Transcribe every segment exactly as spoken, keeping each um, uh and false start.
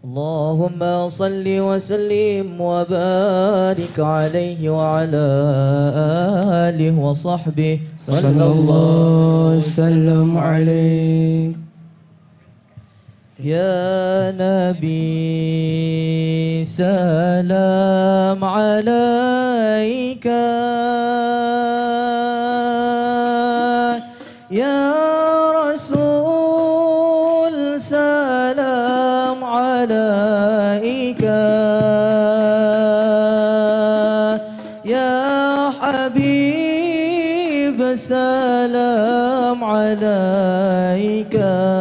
اللهم صل وسلم وبارك عليه وعلى آله وصحبه صلى الله وسلم عليك يا نبي سلام عليك يا رسول سلام عليك يا حبيب سلام عليك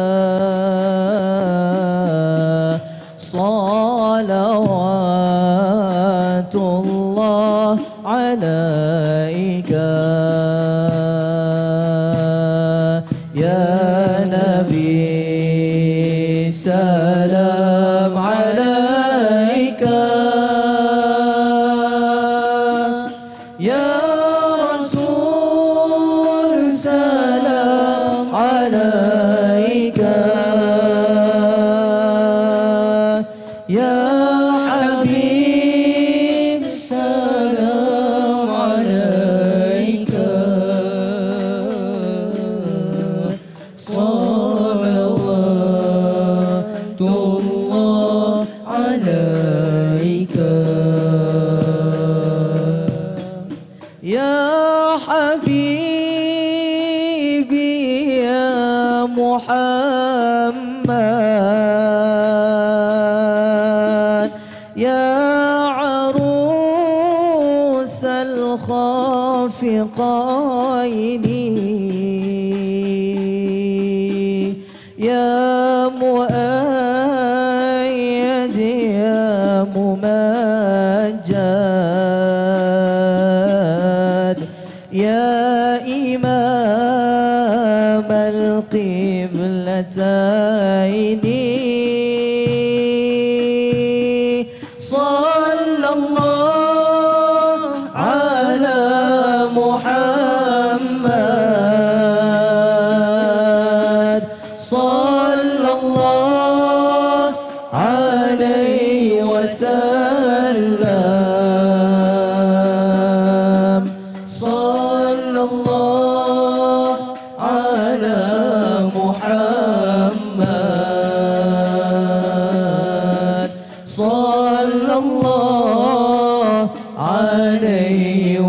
صلوات الله عليك يا نبي سلام عليك يا رسول سلام عليك يا حبيب سلام عليك صلوات الله عليك يا حبيبي يا محمد يا عروس الخافقين يا مؤيد يا ممجد يا إمام القبلتين صلى الله على محمد صلى الله عليه وسلم صلى الله على محمد صلى الله عليه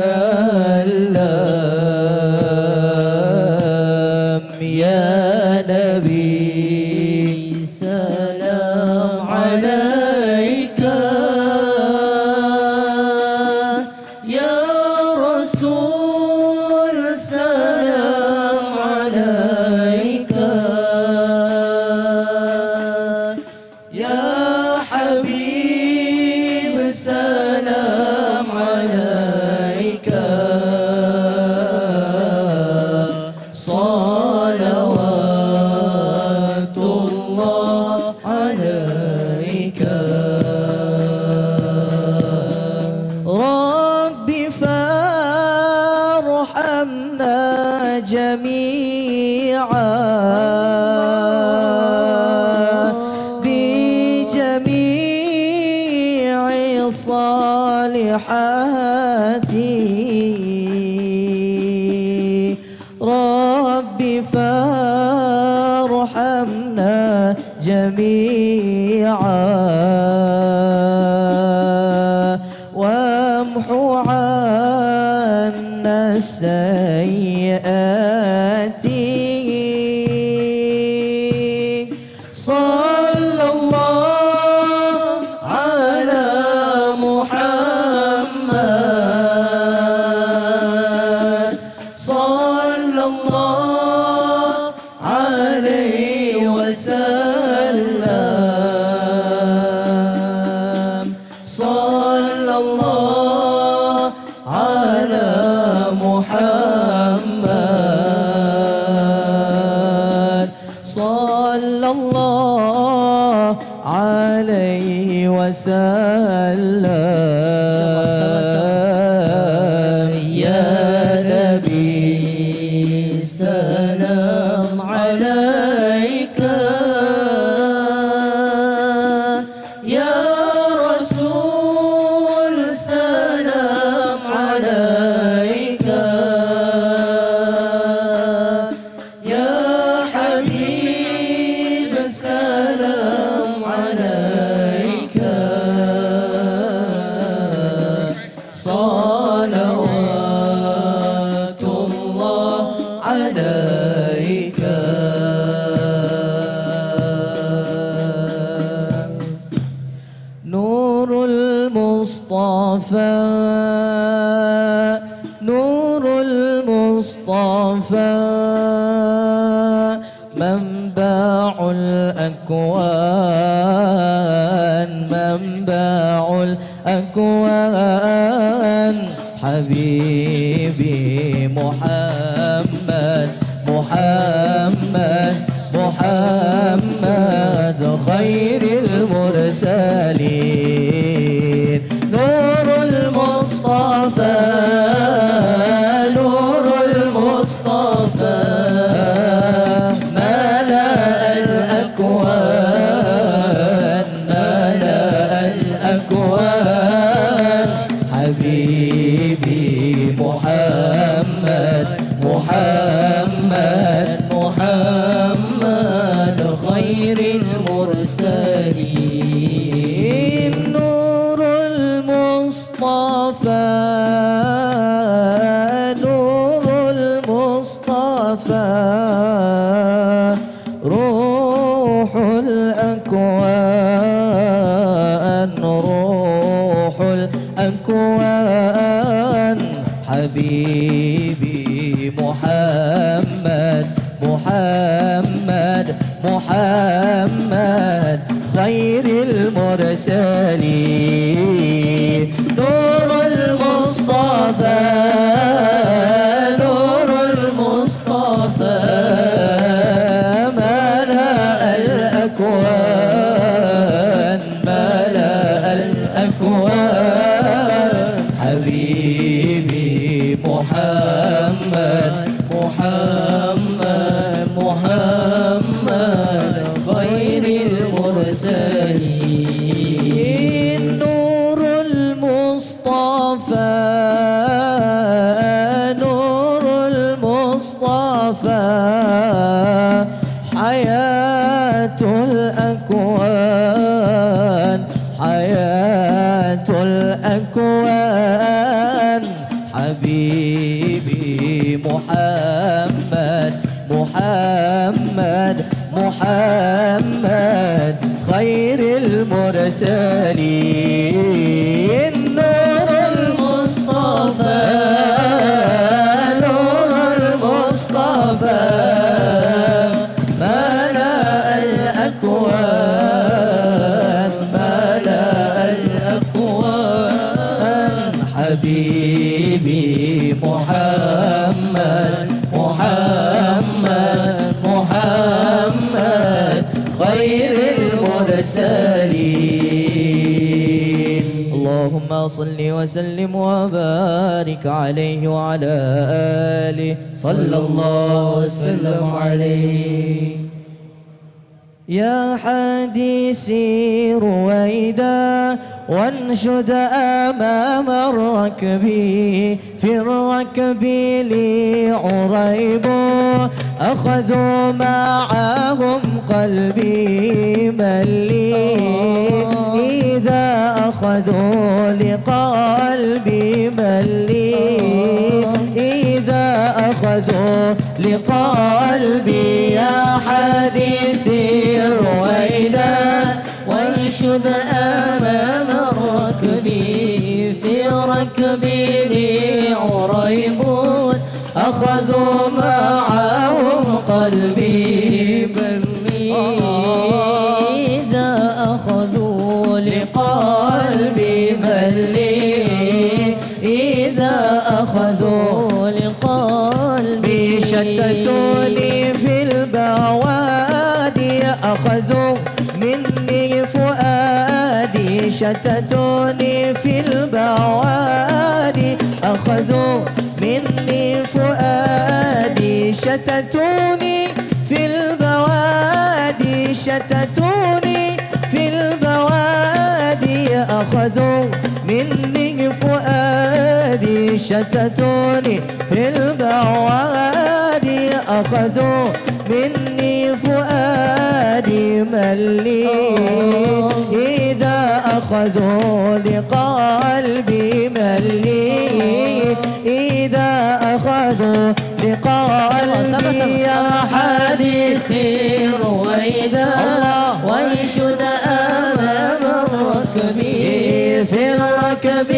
وسلم يا نبي سلام عليك يا رسول سلام عليك يا حبيب سلام عليك صلوات الله عليك ربي فارحمنا جميعا بجميع الصالحات ربي فارحمنا جميعا وامحو عنا السيئات صلى الله على محمد صلى الله عليه وسلم صلى الله على محمد صلى الله عليه وسلم يا نبي سلام عليك نور المصطفى منبع الأكوان منبع الأكوان حبيبي محمد محمد محمد خير المرسلين نور المصطفى نور المصطفى ملأ الأكوان ملأ الأكوان حبيبي محمد محمد محمد خير المرسلين نور المصطفى نور المصطفى روح الأكوان روح الأكوان حبيبي محمد محمد محمد خير المرسلين نور المصطفى نور المصطفى ملأ الأكوان ملأ الأكوان حبيبي محمد محمد محمد خير المرسلين نور المصطفى نور المصطفى حياة الأكوان حياة الأكوان حبيبي محمد محمد محمد خير المرسلين نور المصطفى نور المصطفى ملأ الأكوان ملأ الأكوان حبيبي محمد محمد محمد خير المرسلين اللهم صل وسلم وبارك عليه وعلى آله صلى الله وسلم عليه يا حديثي رويدا وانشد أمام الركب في الركب لي عريب أخذوا معهم قلبي ملي إذا أخذوا لقلبي ملي إذا أخذوا لقلبي يا حديثي رويدا وانشد أمام الركب في ركبي لي عريبون أخذوا معهم قلبي بني إذا أخذوا لقلبي بلي إذا أخذوا لقلبي شتتوني في البوادي أخذوا مني فؤادي شتتوني في البوادي أخذوا مني فؤادي شتتوني في البوادي شتتوني في البوادي أخذوا مني فؤادي شتتوني في البوادي أخذوا مني فؤادي ملي إذا أخذوا لقلبي ملي إذا أخذوا لقلبي يا حديثي رويدا وانشد أمام الركب في الركب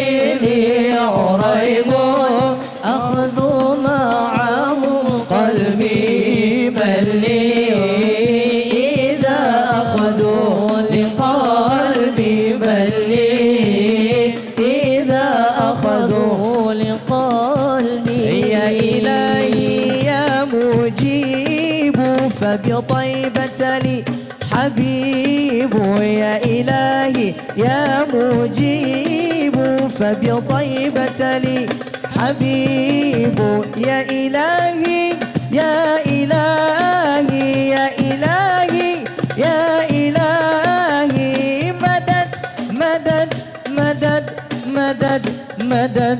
لي ريب أخذوا معهم قلبي بل لي إذا أخذوا لقلبي بل لي إذا أخذوا لقلبي يا إلهي يا مجيب فبطيبة لي حبيب يا إلهي يا مجيب فبطيبة لي حبيب يا إلهي يا إلهي يا إلهي يا إلهي مدد مدد مدد مدد مدد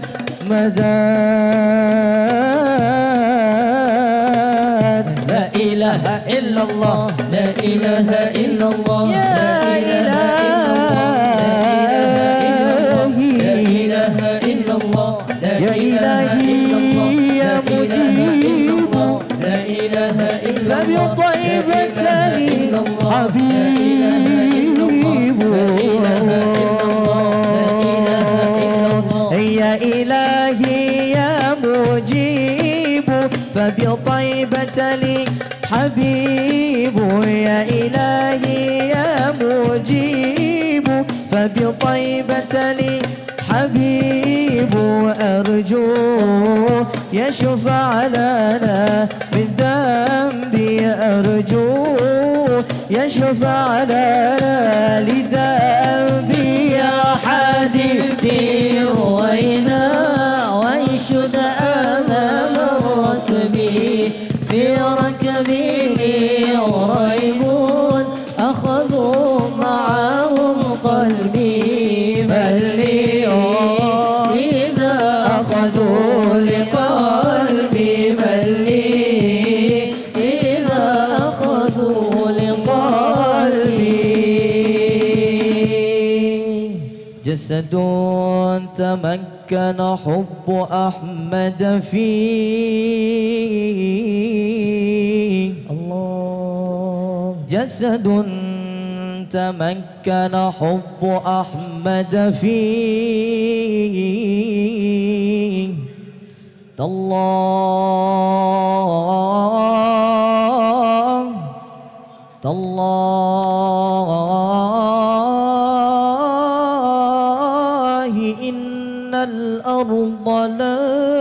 مدد لا إله إلا الله لا إله إلا الله لا إله إلا الله يا إلهي يا مجيب لا إله إلا الله فبطيبة لي حبيب يا إلهي يا مجيب فبطيبة لي حبيب يا إلهي يا مجيب فبطيبة لي حبيب أرجو يشفع لنا من ذنبي أرجو يشفع لنا لذنبي يا حديثي روينا وانشد أمام الركب في ركبه ريبون أخذوا معهم قلبي بل لي إذا أخذوا لقلبي بل لي إذا أخذوا لقلبي جسد تمكن حب أحمد فيه الله جسد تمكن حب أحمد فيه تالله تالله إن الأرض لا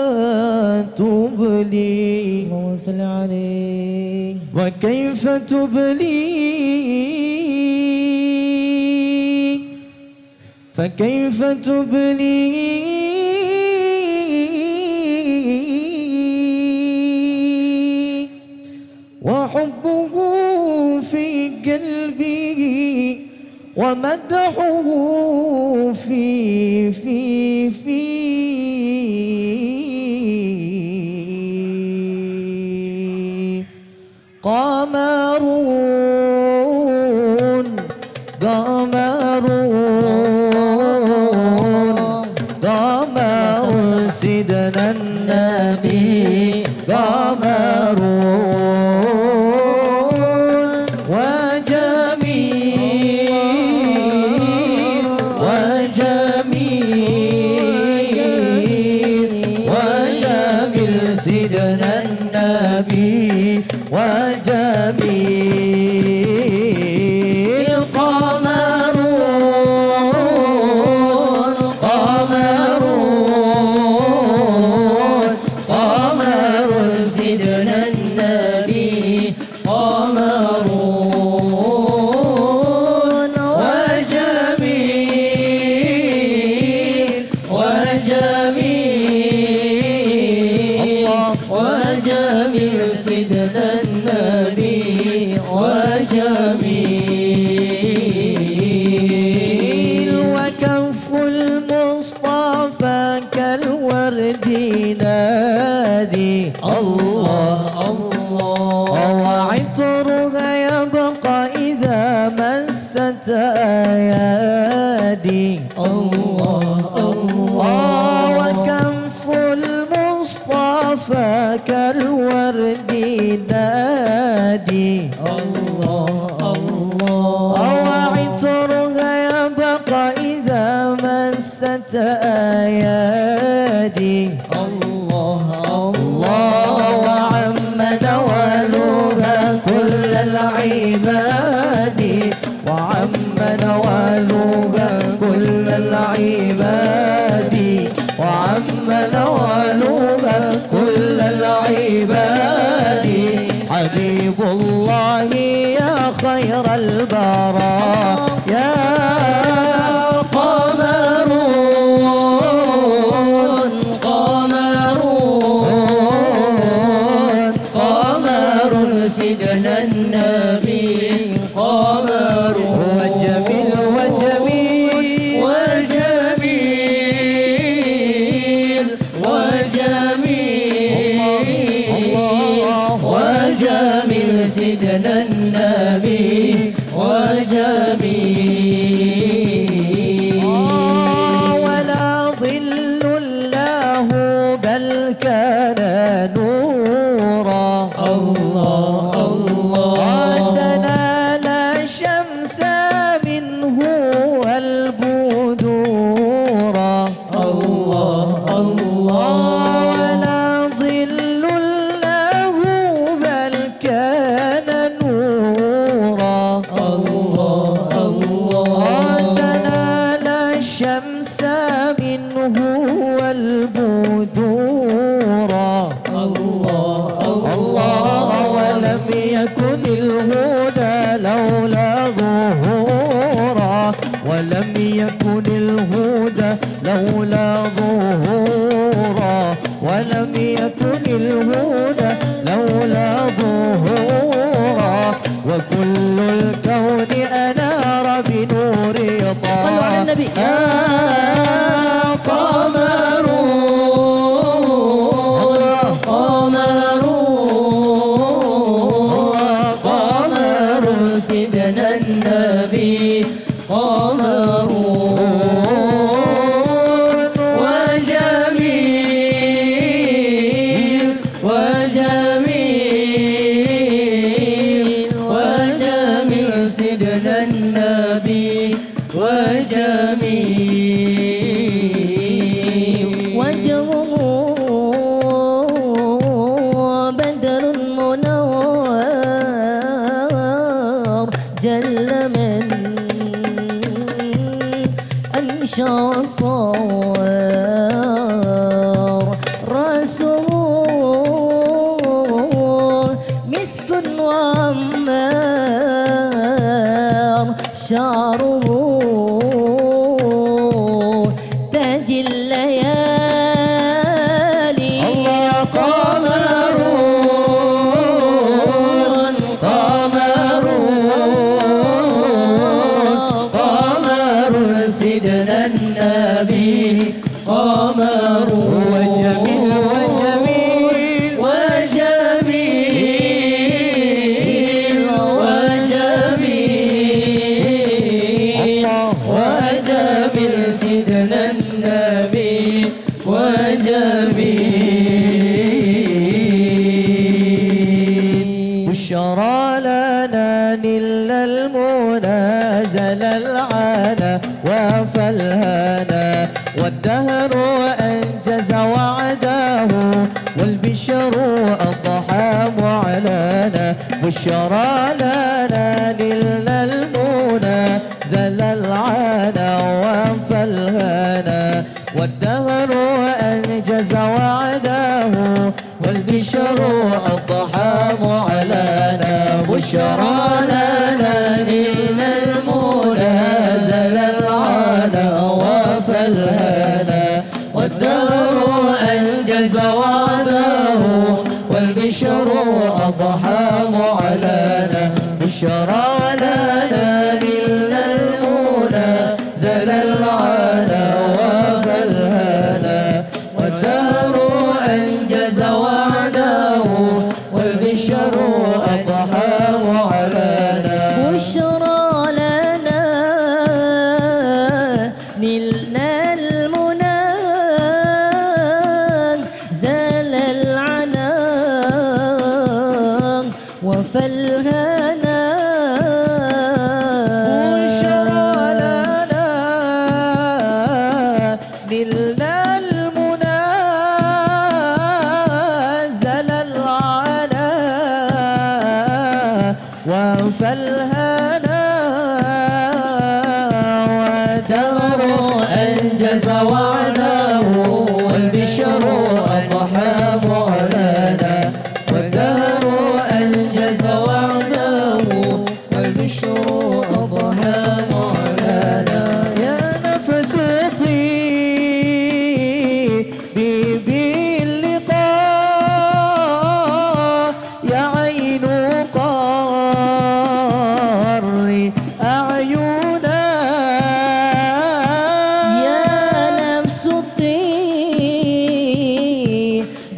تبلي اللهم صل عليه وكيف تبلي فكيف تبلي وحبه في قلبي ومدحه في في في قمرون قمرون قمر سيدنا النبي قمرون وجميل وجميل وجميل سيدنا النبي وجميل قمرون قمرون قمر سيدنا النبي قمرون وجميل وجميل وجميل سيدنا النبي وجميل وكف المصطفى كالورد نادي الله الله وعطرها يبقى إذا مست أيادي الله الله وكف المصطفى كالورد نادي الله الله وعطرها يبقى إذا مست أيادي الله الله وعم نوالها كل العباد وعم نوالها كل العباد وعم نوالها كل العباد حبيب الله يا خير البراء يا قمرون قمرون قمر سيدنا النبي قمر وجميل وجميل وجميل وجميل وجميل سيدنا النبي وجميل ولا ظل له بل كان نورا الله الله تنال الشمس منه والبدورا الله الله ولا ظل له بل كان نورا الله الله تنال الشمس منه والبدورا الله الله ولم يكن الهدى لولا ظهورا ولم يكن الهدى لولا ظهورا ولم يكن الهدى لولا ظهورا وكل الكون أنار بنور طه صلوا على النبي يا قمرون قمرون قمر سيدنا النبي قمرون وجميل وجميل وجميل سيدنا النبي وجميل وجهه بدر منور جل من أنشأ صور رسول مسك وعمار شعره تاج الليالي قمرون قمرون قمر سيدنا النبي قمر وجميل وجميل وجميل وجميل وجميل سيدنا النبي وجميل بشرى لنا نل المنازل العانى وفالهنا والدهر أنجز وعداه والبشر أضحى معلنا بشرى لنا نل المنازل العانى وفالهنا والدهر أنجز وعداه والبشر أضحى معلنا بشرى لنا نيل المنازل العانى وفالهنا والدهر أنجز وعده والبشر أضحى معلنا بشرى لنا نيل المنازل العانى وفالهنا والدهر أنجز وعده والبشر أضحى معلنا بشرى لنا نلنا المنى زال العنا وفالهنا بشرى لنا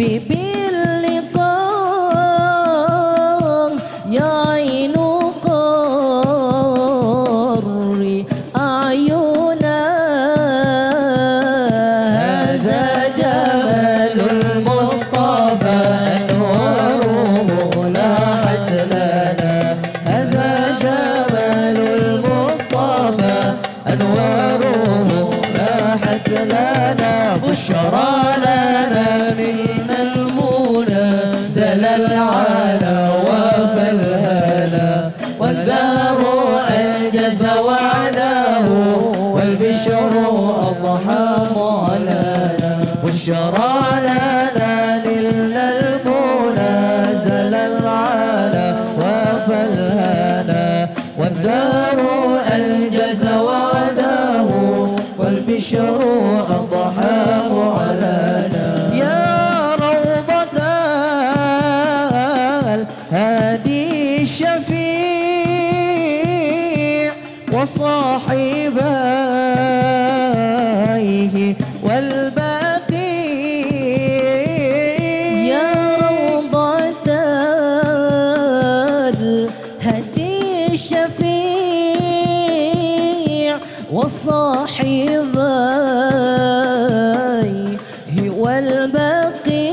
باللقاء يا عين قري أعينا هذا جمال المصطفى أنواره لاحت لنا هذا جمال المصطفى أنواره لاحت لنا بشرى لنا من المنى زل العلا وفى الهنا والدار أنجز وعده والبشر أضحى معلنا بشرى لنا نلنا المنى زل العلا وفى الهنا والدار أنجز وعده والبشر أضحى معلنا يا روضة الهادي الشفيع وصاحبيه والباقي يا روضة الهادي الشفيع وصاحبيه والباقي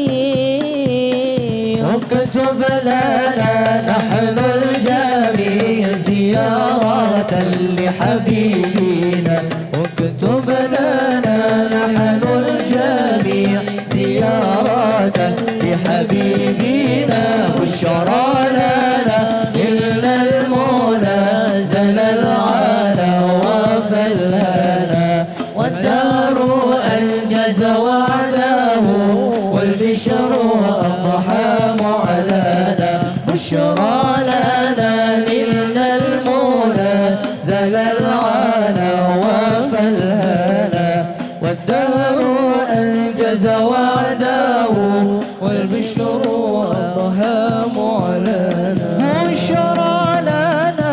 اكتب لنا نحن الجميع زيارة لحبيبنا اكتب لنا نحن الجميع زيارة لحبيبنا بشرى لنا إلا المنى زل العلا وفى الهنا والدار أنجز وعده والبشر أضحى معلنا بشرى لنا نلنا المنى زل العلا وفى الهنا والدهر أنجز وعده والبشر أضحى معلنا بشرى لنا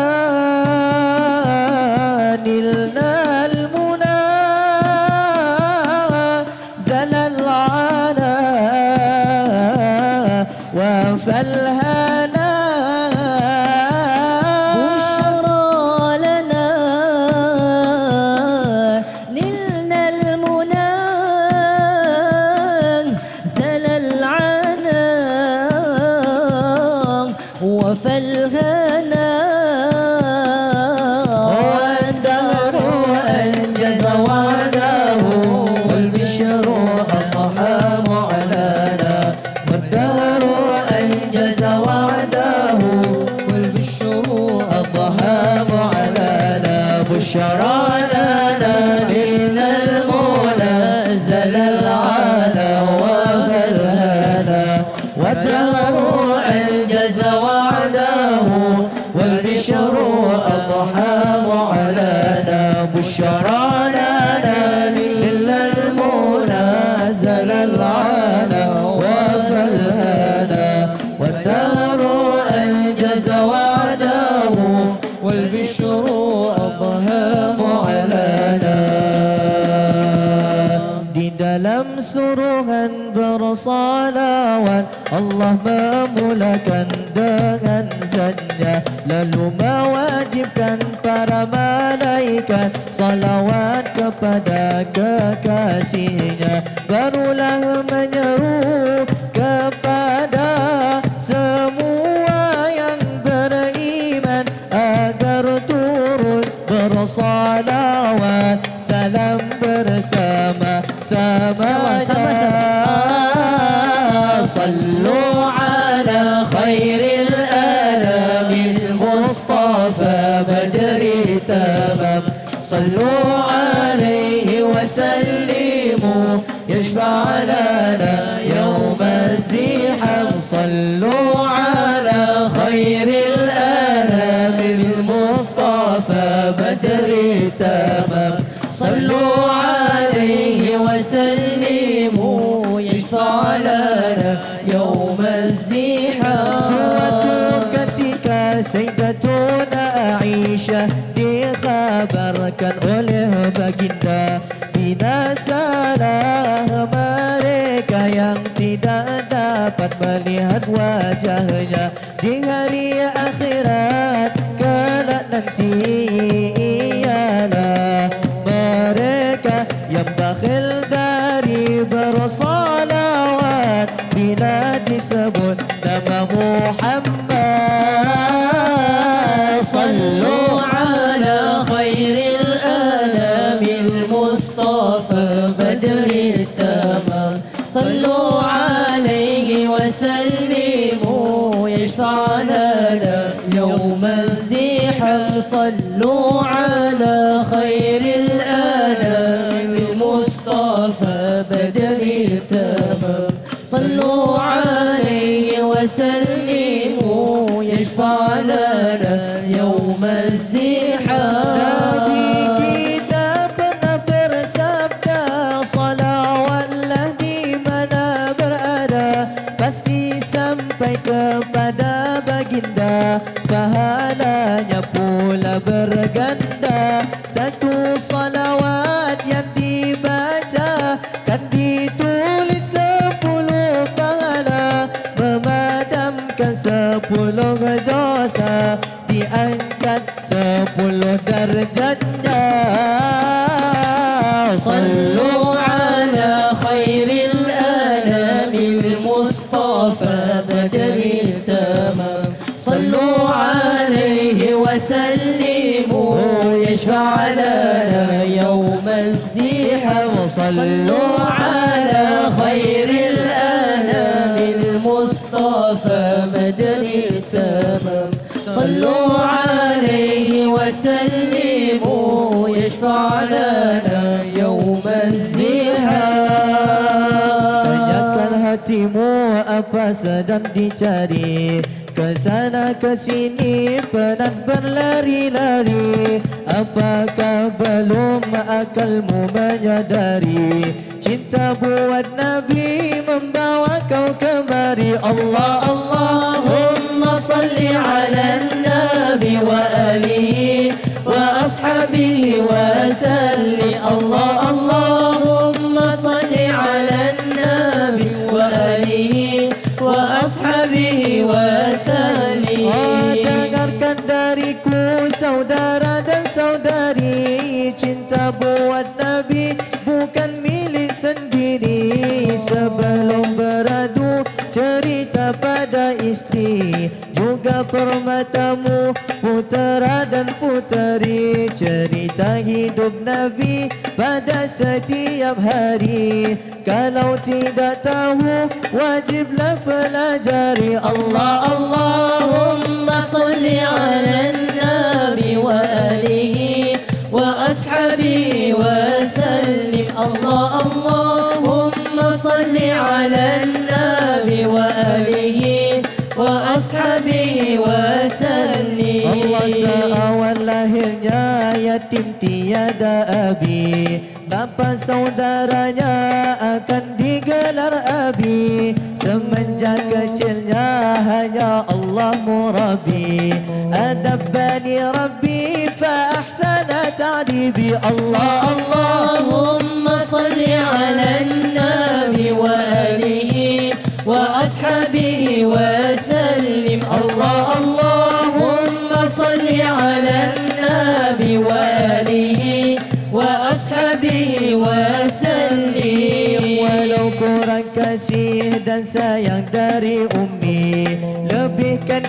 نلنا المنى زل العلا وفى الهنا بشرى لنا نلنا المنى زل العنا وفى الهنا والدهر أنجز وعده والبشر أضحى معلنا والدهر أنجز وعده والبشر أضحى معلنا بشرى لنا نلنا المنى زل العلا وفى الهنا والدهر أنجز وعده والبشر أضحى معلنا بشرى لنا نلنا المنى زل العلا وفى الهنا والدهر أنجز وعده والبشر أضحى معلنا di dalam suruhan bersalawat Allah memulakan dengan zatnya lalu mewajibkan para malaikat salawat kepada kekasihnya barulah menyeru kepada semua yang beriman agar turun bersalawat salam bersama sama-sama صلوا على خير الأنام المصطفى بدر تمام صلوا عليه وسلموا يشفع لنا يوم الزحام صلوا على خير الأنام المصطفى بدر تمام صلوا عليه وسلموا يشفع لنا يوم الزحام سورة ketika Sayyidatuna Aisyah dikabarkan oleh baginda binasalah mereka yang tidak dapat melihat wajahnya di hari akhirat kelak nanti. Ialah mereka yang bakhil dari bersalawat bila disebut nama Muhammad. Sallu ala khairil anamil Mustafa badri tamam. Sallu alaihi wa sallimu yashfa' lana yawm az-ziham. Sallu ala khairil anamil Mustafa badri tamam. صلوا عليه وسلموا يشفع لنا يوم الزحام. Nabi kita pernah bersabda, salawatlah di mana berada pasti sampai kepada baginda, pahalanya pula berganda. Satu salawat yang dibaca kan ditulis sepuluh pahala, memadamkan sepuluh dosa, diangkat sepuluh darjatnya. Sallu ala khairil anamil Mustafa badri tamam. Sallu alaihi wa sallimu yashfa' lana yawm az-ziham. Sallu ala khairil anamil Mustafa badri tamam. Sallu alaihi wa sallimu yashfa' lana yawm az-ziham. Tanyakan hatimu apa sedang dicari, ke sana ke sini penat berlari-lari. Apakah belum akalmu menyadari cinta buat Nabi membawa kau kemari? Allah Allahumma salli ala Nabi wa alihi wa ashabihi wa salli. Allah Allahumma salli ala Nabi wa alihi wa ashabihi wa salli. Oh, dengarkan dariku saudara dan saudari, cinta buat Nabi bukan milik sendiri. Sebelum beradu cerita pada istri, juga permatamu putera dan puteri, cerita hidup Nabi pada setiap hari. Kalau tidak tahu wajiblah pelajari. Allah Allahumma salli ala Nabi wa alihi wa ashabihi wa sallim. Allah Allahumma salli ala Nabi wa alihi wa ashabihi wa sallim. Allah seawal lahirnya yatim tiada abi, bapa saudaranya akan digelar abi. Semenjak kecilnya hanya Allah murabi, adabani Rabbi fa ahsana ta'dibi. Allah Allahumma salli ala Nabi wa alihi wa ashabihi wa sallim. Allah Allahumma salli ala Nabi wa alihi wa ashabihi wa sallim. Walau kurang kasih dan sayang dari Ummi, lebihkan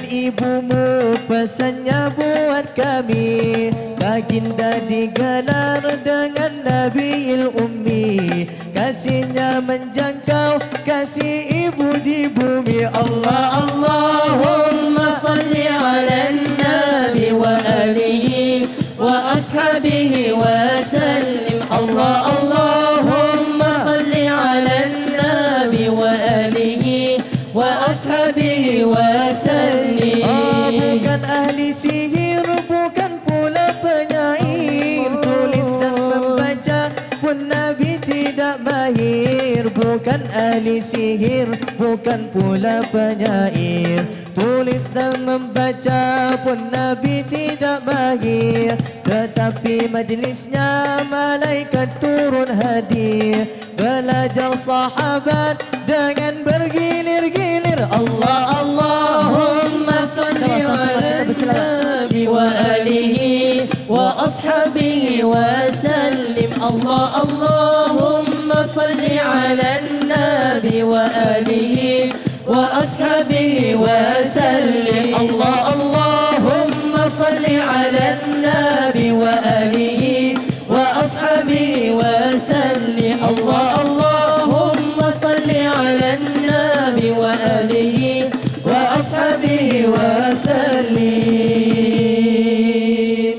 ibumu pesannya buat kami. Baginda digelar dengan Nabiul Ummi, kasihnya menjangkau kasih ibu di bumi. Allah Allahumma salli ala Nabi wa alihi wa ashabihi wa sallim. Allah Allahumma salli ala Nabi wa alihi wa ashabihi wa sallim. Oh, bukan ahli sihir, bukan pula penyair, tulis dan membaca pun Nabi tidak mahir. Bukan ahli sihir, bukan pula penyair, tulis dan membaca pun Nabi tidak mahir. Tetapi majlisnya malaikat turun hadir, belajar sahabat dengan bergilir-gilir. Allah Allahumma salli ala nabi wa alihi wa ashabihi wa sallim. Allah Allahumma salli ala nabi wa alihi wa ashabihi wa sallim. Allah Allahumma salli ala nabi wa alihi wa ashabihi wa sallim. Allah Allahumma salli ala nabi wa alihi wa ashabihi wa sallim.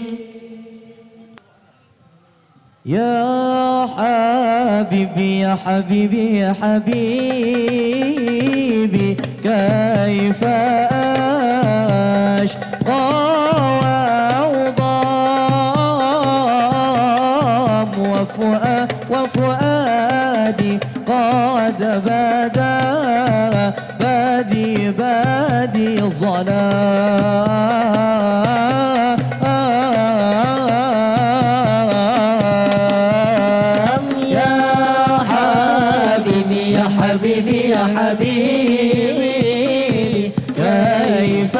Ya habibi ya habibi ya habibi kaifa ashqa وفؤادي قد بدا بادي بادي الظلام. يا حبيبي يا حبيبي يا حبيبي كيف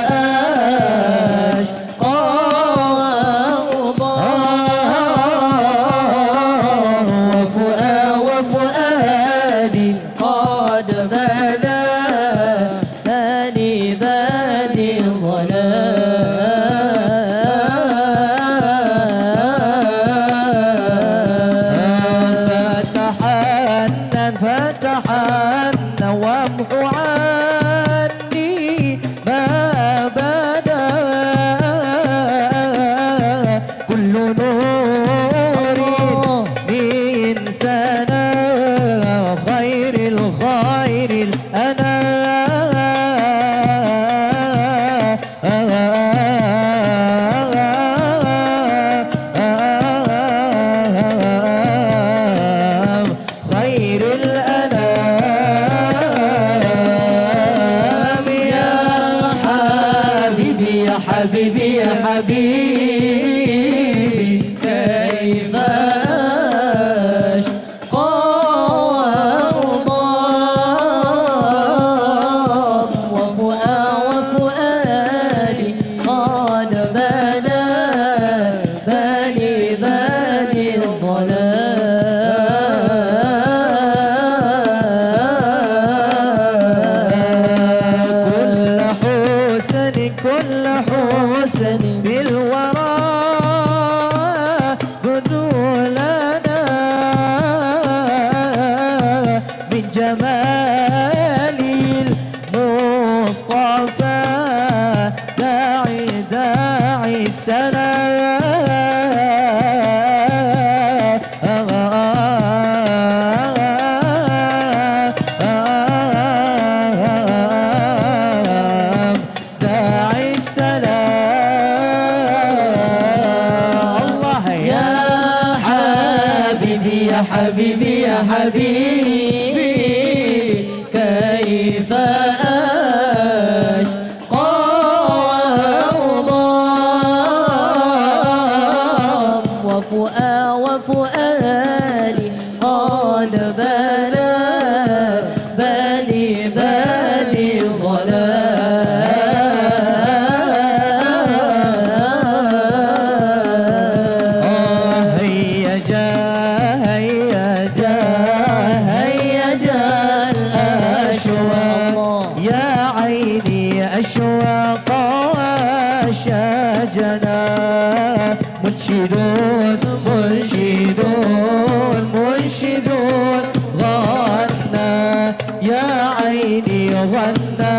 فتحنا وامحو عني ما بدا كل نور من ثنا خير الخير الأنا حبيبي يا حبيبي كيف أشقى وأضام وفؤادي قد بدا بني بني الظلام. كل حسن في الورى بدو لنا من جمال المصطفى داعي داعي السلام. يا حبيبي يا حبيبي كيف أشقى وأضام وفؤادي قد بدا بني بني الظلام. هيا جاء هيا جاء الأشواق يا عيني أشواق وشجنا منشدون منشدون منشدون غنى يا عيني غنى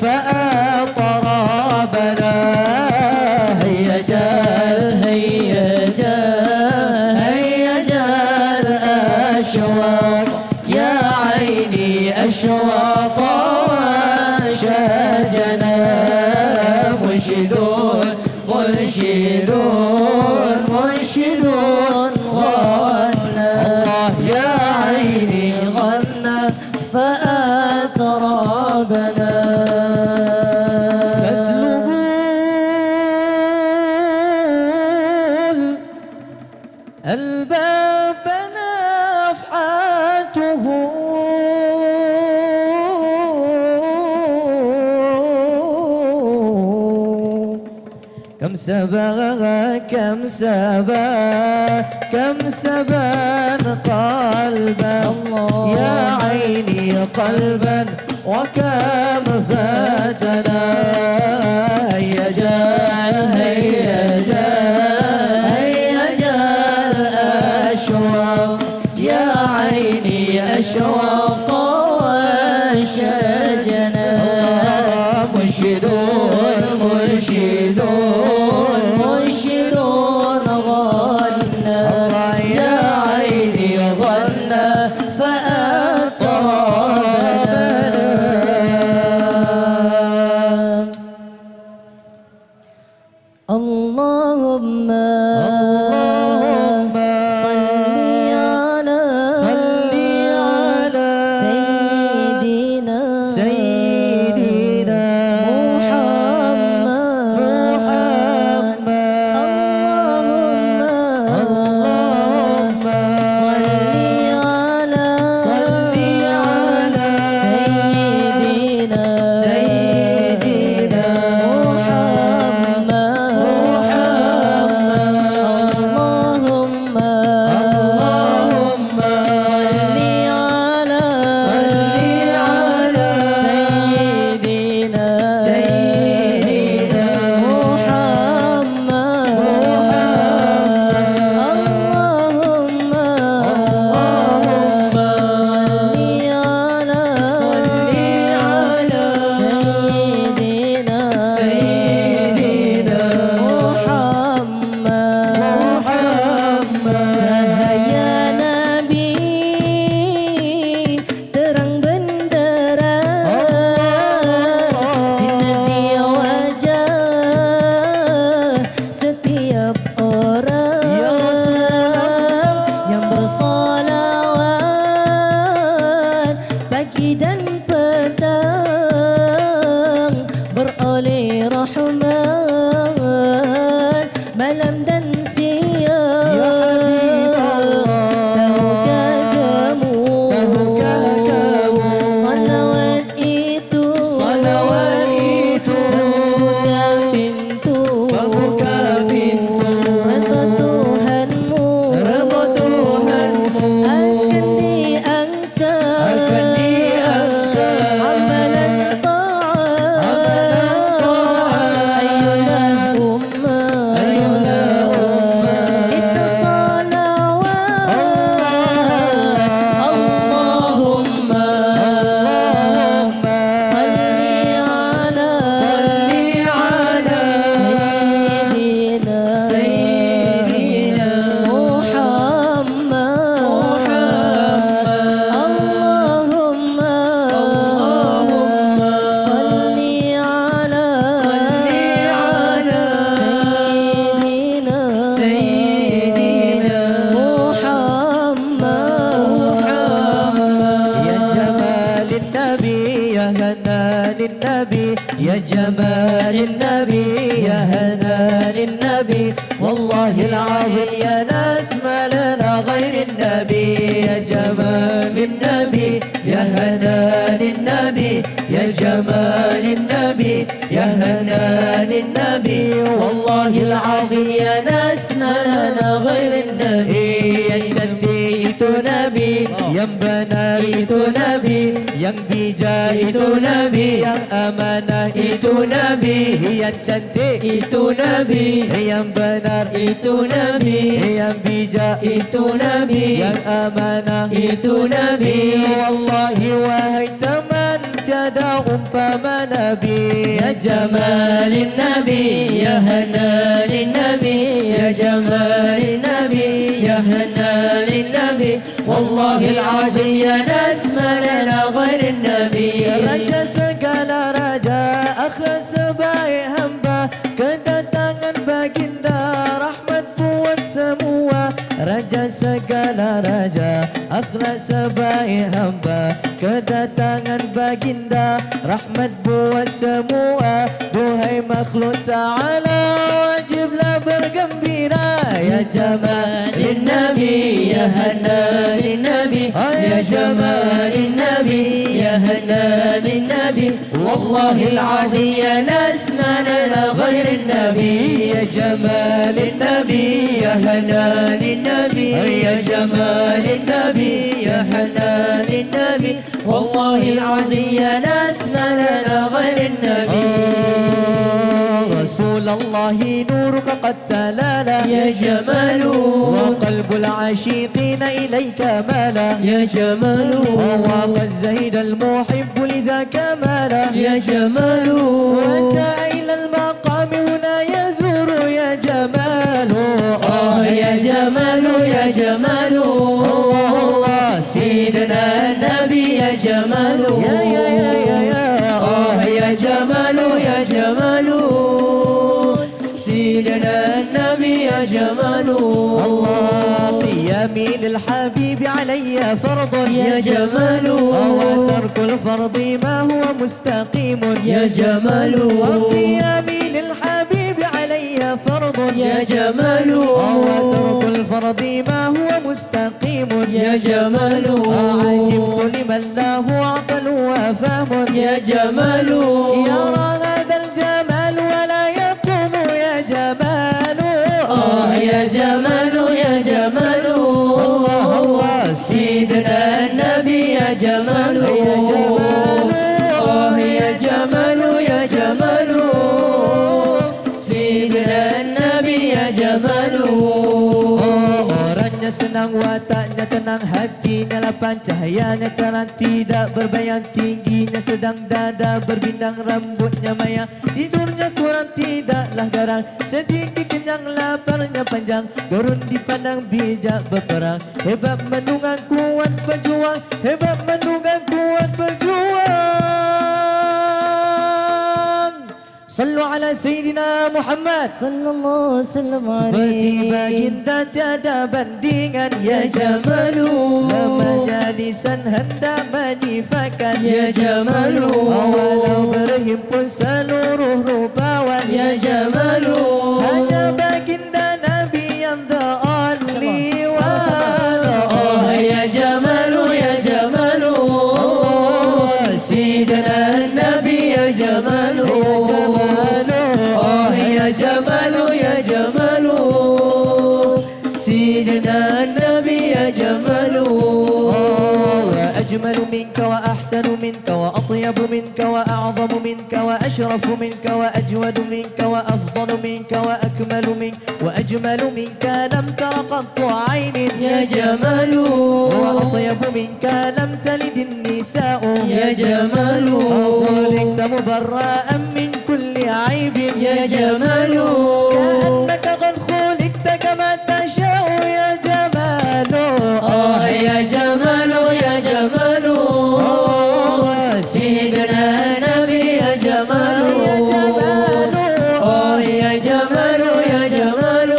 فأطربنا. هيا جاء هيا جاء هيا جاء الأشواق يا عيني أشواق وشجنا منشدون منشدون منشدون غنى يا عيني غنى فأطربنا. الباب نفحته كم سبا كم سبا كم سبا قلبا يا عيني قلبا وكم فاتنا هيا جال هيا جال هيا جال أشواق يا عيني أشواق وشجنا مرشدون مرشدون مرشدون غنى يا عيني غنى فأطربنا اللهم يا جمال النبي يا هنا للنبي والله العظيم يا ناس ما لنا غير النبي يا جمال النبي يا هنا للنبي يا جمال النبي يا هنا للنبي والله العظيم يا ناس ما لنا غير النبي يا جدي itu Nabi, yang benar itu Nabi, yang bijak itu Nabi, yang amanah itu Nabi, yang cantik itu Nabi, yang benar itu Nabi, yang bijak itu Nabi, yang amanah itu Nabi. Wallahi wahai teman tiada umpama Nabi. Ya jamalin Nabi, ya hanalin Nabi, ya jamalin Nabi, ya hanalin Nabi. Wallahi al-azim ya nas ma lana ghair an-nabi. Raja segala raja, akhlak sebaik hamba, kedatangan baginda rahmat buat semua. Raja segala raja, akhlak sebaik hamba, kedatangan baginda rahmat buat semua. Duhai makhluk ta'ala wajiblah bergembira. Ya jamalin nabi, ya hanalin nabi, ya jamalin nabi, ya hanalin nabi. والله العظيم يا ناسنا لنا غير النبي يا جمال النبي يا هنان النبي يا جمال النبي يا هنان النبي والله العظيم يا ناسنا لنا غير النبي رسول الله نورك قد تلالا يا جمال وقلب العاشقين إليك مالا يا جمال وقد زهد المحب لذاك مالا يا جمال وأنت إلى المقام هنا يزور يا جمال آه يا جمال يا جمال الله سيدنا النبي يا جمال يا يا يا يا يا آه يا جمال يا جمال سيدنا النبي يا جمال الله قيامي للحبيب علي فرض يا جمال وترك الفرض ما هو مستقيم يا جمال وقيامي للحبيب علي فرض يا جمال وترك الفرض ما هو مستقيم يا جمال عجبت لمن له عقل وفهم يا جمال يرى هذا الجمال ولا يقوم يا جمال آه يا جمال يا جمال الله الله سيدنا النبي يا جمال يا جمال آه يا جمال يا جمال سيدنا النبي يا جمال orangnya senang wataknya tenang hatinya lapang cahayanya terang tidak berbayang tingginya sedang dada berbintang rambutnya mayang tidurnya kurang tidaklah garang sedikit kenyang laparnya panjang turun dipandang bijak berperang hebat menunggang kuat berjuang hebat menunggang kuat berjuang sallu ala sayyidina Muhammad sallallahu alaihi wasallam seperti baginda tiada bandingan ya jamalu namanya lisan hendak menyifatkan ya jamalu walau berhimpun seluruh rupawan ya jamalu hanya baginda Nabi yang the only one oh ya jamalu ya jamalu Allah sidana Nabi ya jamalu يا جمال يا جمال سيدنا النبي يا جمال وأجمل منك وأحسن منك وأطيب منك وأعظم منك وأشرف منك وأجود منك وأفضل منك وأكمل منك وأجمل منك لم تر قط عين يا جمال وأطيب منك لم تلد النساء يا جمال خلقت مبرأ من كل عيب يا جمال كأنك قد خلقت كما تشاء يا جمال آه يا جمال يا جمال سيدنا النبي يا جمال يا جمال آه يا جمال يا جمال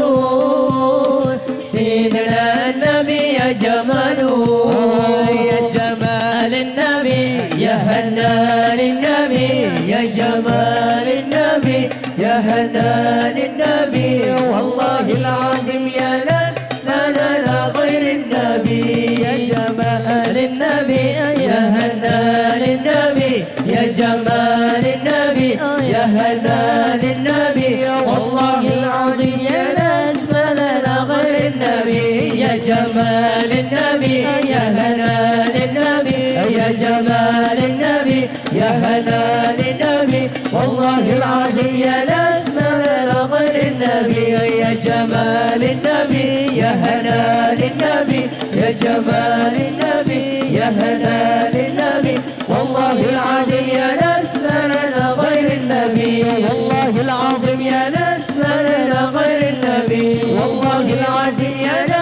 سيدنا النبي يا جمال يا جمال النبي يا هنان النبي يا جمال النبي يا هنان النبي والله العظيم يا ناس لا لنا غير النبي يا جمال النبي يا هنان النبي يا جمال النبي يا هنان النبي والله العظيم يا ناس ما لنا غير النبي يا جمال النبي يا هنان النبي يا جمال النبي يا هنان النبي والله العظيم يا ناس ما لنا غير النبي يا جمال النبي يا هنان النبي يا جمال النبي يا هنان النبي والله العظيم يا ناس ما لنا غير النبي والله العظيم يا ناس ما لنا غير النبي والله العظيم يا ناس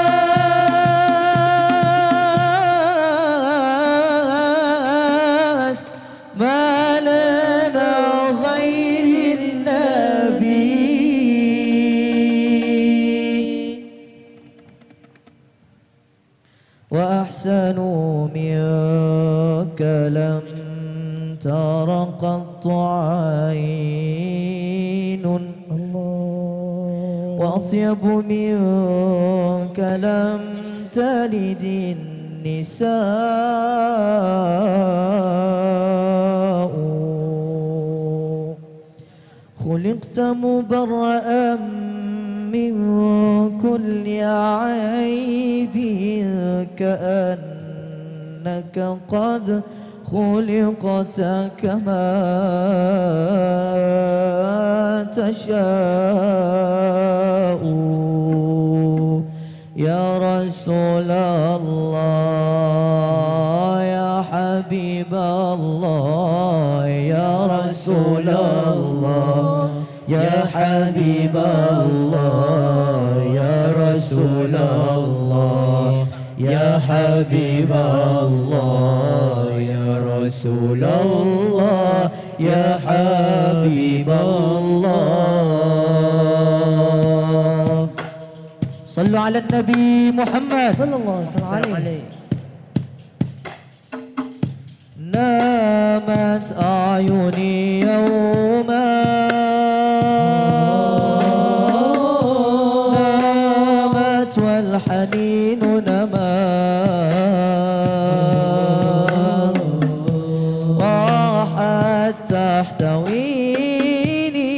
ما لنا غير النبي وأحسن منك لم تر قط عين وأطيب منك لم تلد النساء خلقت مبرأ من كل عيب كأنك قد خلقت كما تشاء يا رسول الله يا حبيب الله يا رسول الله يا حبيب الله يا رسول الله يا حبيب الله يا رسول الله يا حبيب الله. صلوا على النبي محمد صلى الله عليه وسلم. نامت أعيني يوما نامت والحنين نما راحت تحتويني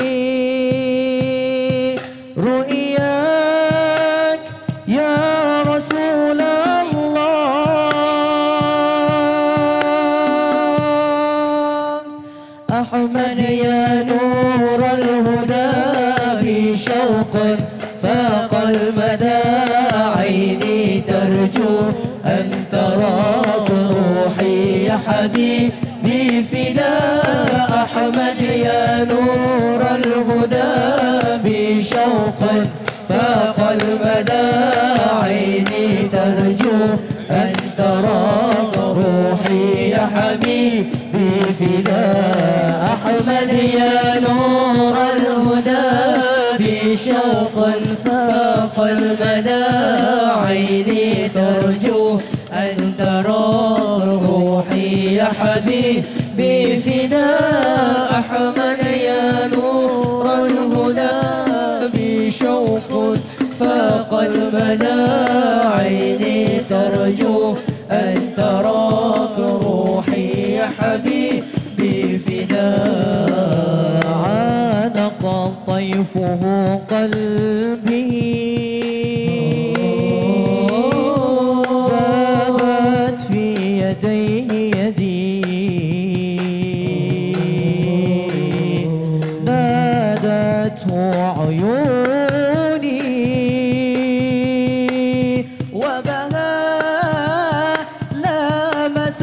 رؤياك يا رسول الله أحمد يا نور الهدى بشوق فاق المدى عيني ترجو أن تراك روحي يا حبيبي فداء أحمد يا نور الهدى بشوق فاق المدى عيني ترجو أن تراك روحي يا حبيبي فداء أحمد يا نور الهدى بشوق فاق المدى عيني ترجو أن تراك روحي يا حبيبي فداء أحمد يا نور الهدى بشوق فاق المدى عيني ترجو أن تراك روحي يا حبيبي فداء عانق طيفه قلبي ذابت في يديه يدي نادته عيوني وبها لامس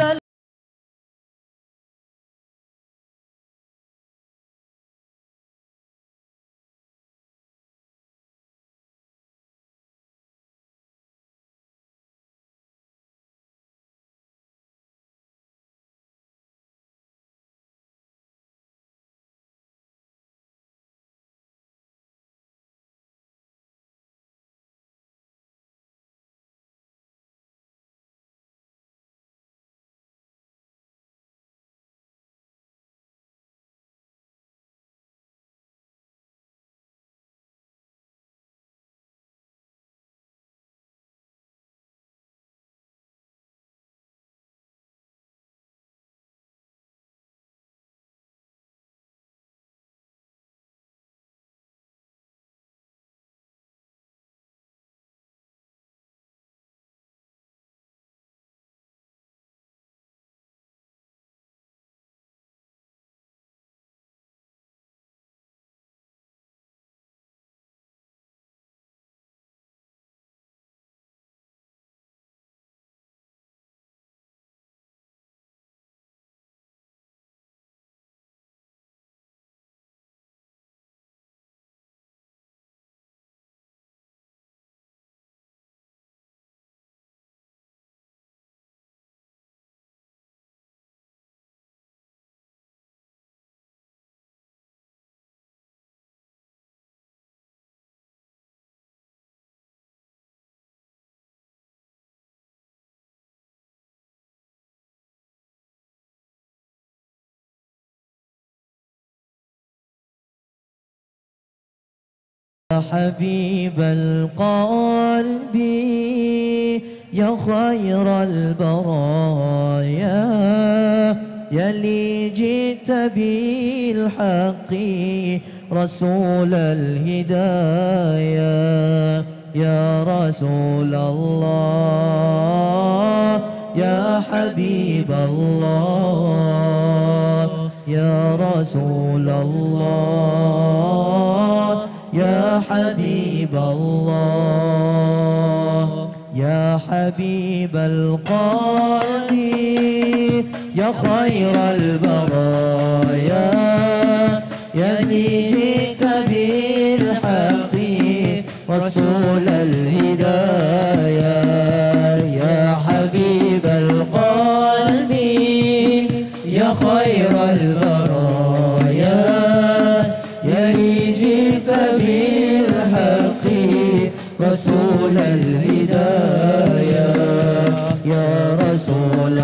حبيب القلب يا خير البرايا يا اللي جئت بالحق رسول الهداية يا رسول الله يا حبيب الله يا رسول الله يا حبيب الله يا حبيب القلب يا خير البرايا يا اللي جئت بالحق رسول الهدايا يا حبيب القلب يا خير البرايا يا اللي جئت بالحق رسول الهدايا يا رسول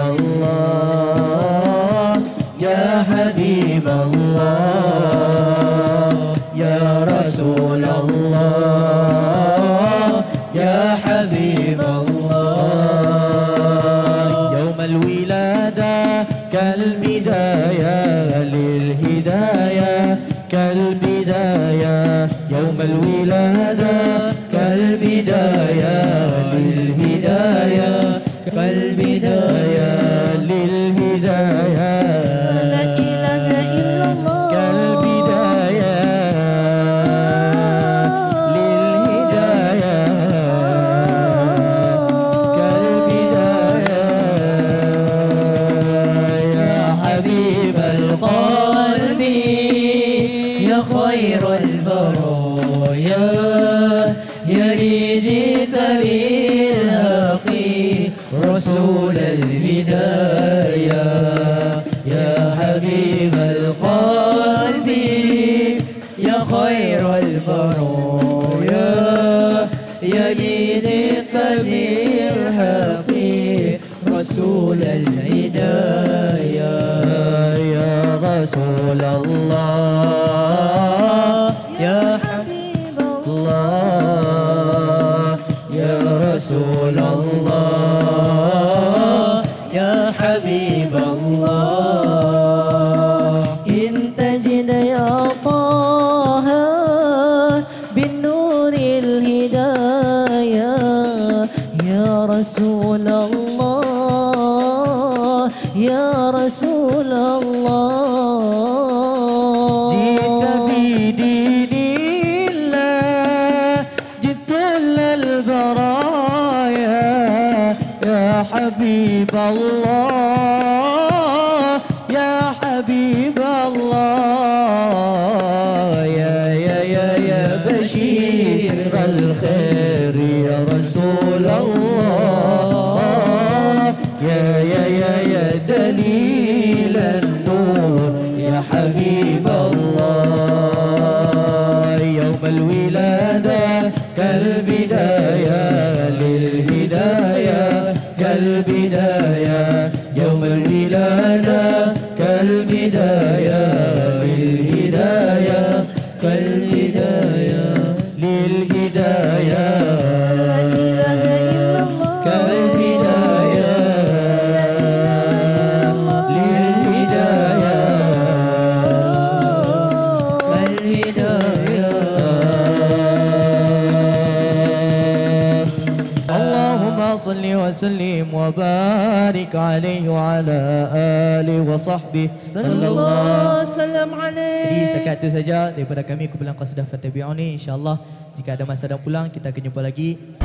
الله يا حبيب الله يا رسول الله يا حبيب الله يوم الولادة كالبداية للهداية كالبداية يوم الولادة كالبداية للهداية كالبداية للهداية لا إله إلا الله كالبداية للهداية كالبداية يا حبيب القلب يا خير البرايا يا اللي جئت بالحق رسول الهدايا يا حبيب القلب يا خير البرايا يا اللي جئت بالحق رسول الهدايا يا رسول الله يا حبيب الله يا رسول الله يا حبيب الله إن تجد يا طه بالنور الهداية يا رسول الله يا رسول الله جئت بدين الله جبت للبرايا يا حبيب الله يا حبيب الله يا يا يا يا بشير الخير يا رسول الله يا يا يا يا دليل النور يا حبيب الله يوم الولادة كالبداية للهداية كالبداية يوم الولادة كالبداية للهداية كالبداية للهداية لا إله إلا الله كالبداية للهداية كالبداية اللهم صل وسلم وبارك عليه وعلى آله وصحبه صلى الله وسلم عليه. Jadi setakat itu saja daripada kami, kumpulan Qasidah Fatabi'uni. InsyaAllah jika ada masa dan pulang kita akan jumpa lagi.